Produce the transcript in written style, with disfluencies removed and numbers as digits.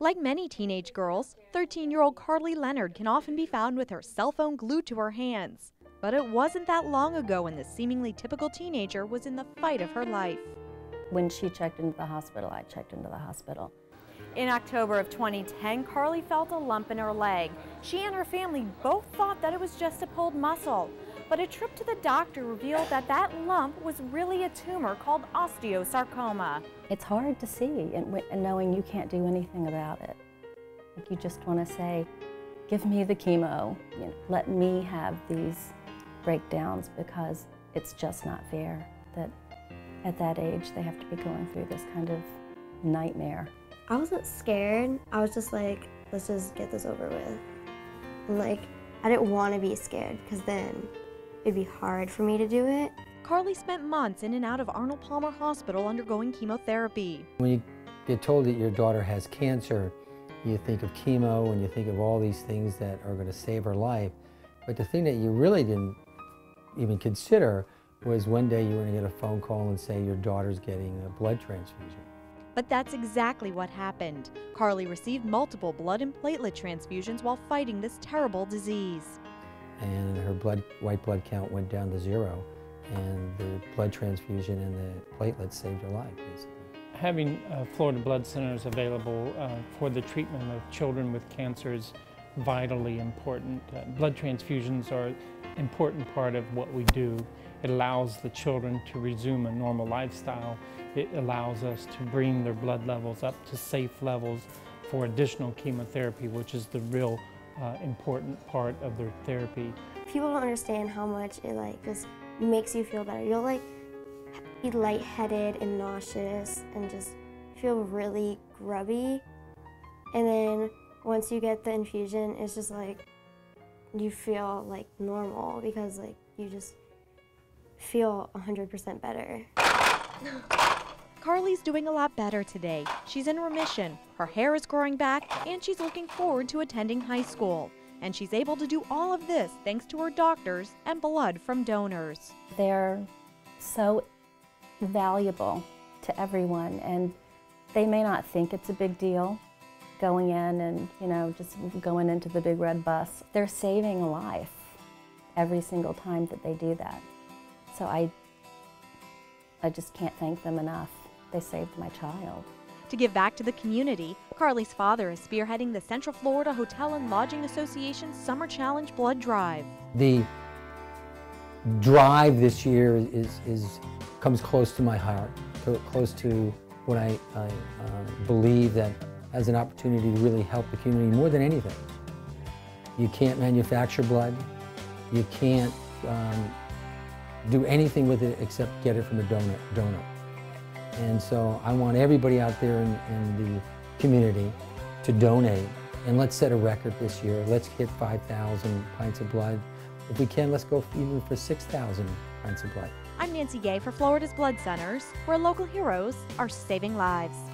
Like many teenage girls, 13-year-old Carly Leonard can often be found with her cell phone glued to her hands. But it wasn't that long ago when this seemingly typical teenager was in the fight of her life. When she checked into the hospital, I checked into the hospital. In October of 2010, Carly felt a lump in her leg. She and her family both thought that it was just a pulled muscle. But a trip to the doctor revealed that that lump was really a tumor called osteosarcoma. It's hard to see and knowing you can't do anything about it. Like you just want to say, give me the chemo, let me have these breakdowns, because it's just not fair that at that age they have to be going through this kind of nightmare. I wasn't scared. I was just like, let's just get this over with. And like, I didn't want to be scared because then it'd be hard for me to do it. Carly spent months in and out of Arnold Palmer Hospital undergoing chemotherapy. When you get told that your daughter has cancer, you think of chemo and you think of all these things that are going to save her life. But the thing that you really didn't even consider was one day you were going to get a phone call and say your daughter's getting a blood transfusion. But that's exactly what happened. Carly received multiple blood and platelet transfusions while fighting this terrible disease. And her white blood count went down to 0, and the blood transfusion and the platelets saved her life, basically. Having Florida Blood Centers available for the treatment of children with cancer is vitally important. Blood transfusions are an important part of what we do. It allows the children to resume a normal lifestyle. It allows us to bring their blood levels up to safe levels for additional chemotherapy, which is the real important part of their therapy. People don't understand how much it just makes you feel better. You'll be lightheaded and nauseous and just feel really grubby. And then once you get the infusion, it's just you feel normal, because you just feel 100% better. Carly's doing a lot better today. She's in remission, her hair is growing back, and she's looking forward to attending high school. And she's able to do all of this thanks to her doctors and blood from donors. They're so valuable to everyone, and they may not think it's a big deal going in and, just going into the big red bus. They're saving a life every single time that they do that. So I just can't thank them enough. They saved my child. To give back to the community, Carly's father is spearheading the Central Florida Hotel and Lodging Association's Summer Challenge Blood Drive. The drive this year comes close to my heart, close to what I believe that has an opportunity to really help the community more than anything. You can't manufacture blood. You can't do anything with it except get it from a donor. And so I want everybody out there in the community to donate. And let's set a record this year. Let's hit 5,000 pints of blood. If we can, let's go even for 6,000 pints of blood. I'm Nancy Gay for Florida's Blood Centers, where local heroes are saving lives.